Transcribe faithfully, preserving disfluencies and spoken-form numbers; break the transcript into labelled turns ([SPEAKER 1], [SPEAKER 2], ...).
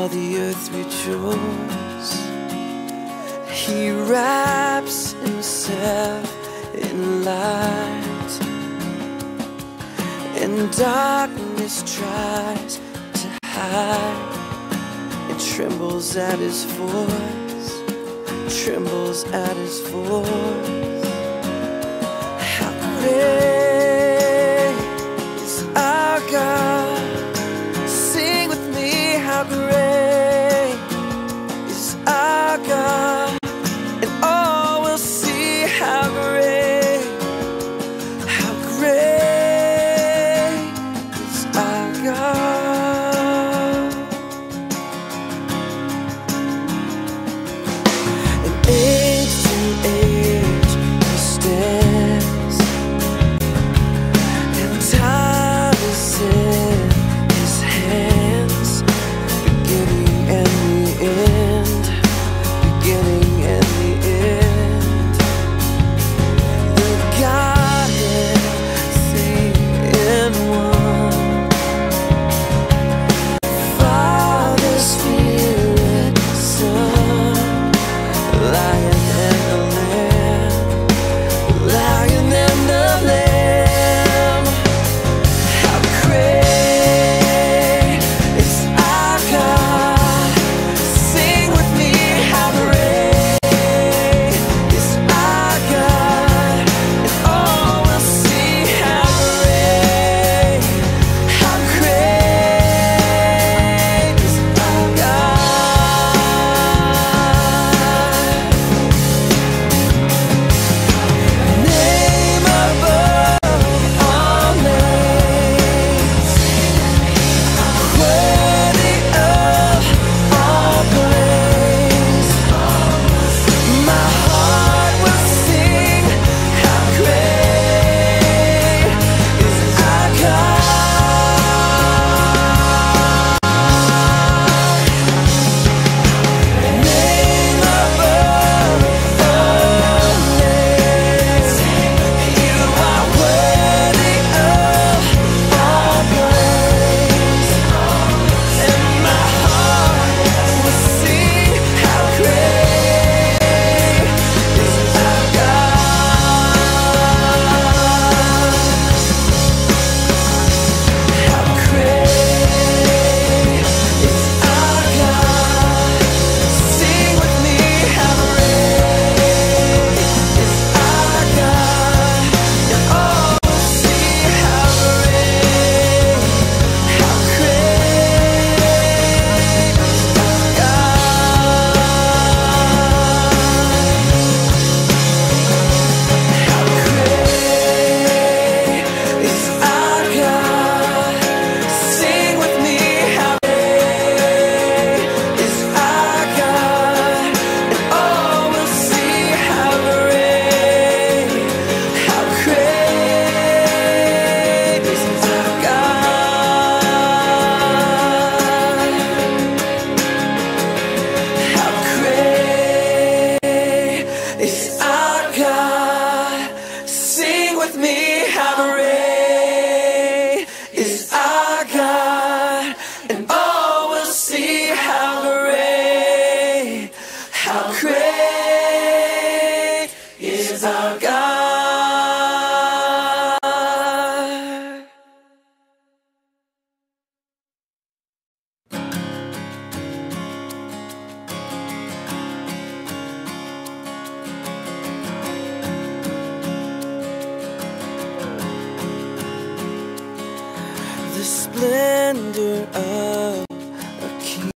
[SPEAKER 1] all the earth rejoice. He wraps himself in light, and darkness tries to hide. It trembles at his voice, trembles at his voice. How great is our God? Sing with me, how great is our God, and all will see how great, how great is our God. And age to age he stands, and time is in his hands, beginning and the end, beginning and the end. The Godhead, three in one, Father, Spirit, Son, Lion and the Lamb, Lion and the Lamb. How great is our God? Sing with me, how great is our God, and all will see how great, how great is our God. Name above all names, worthy of all praise. My heart will sing, how great is our God. Name above all names, you are worthy of all praise. And my heart will sing, how great is our God. How great is our God? Sing with me, how great is our God, and all will see how great, how great is our God. How great is our God? Sing with me, how great is our God, and all will see how great, how great is our God. How great is our God? Sing with me, how great is our God, and all will see how great, how great is our God. The splendor of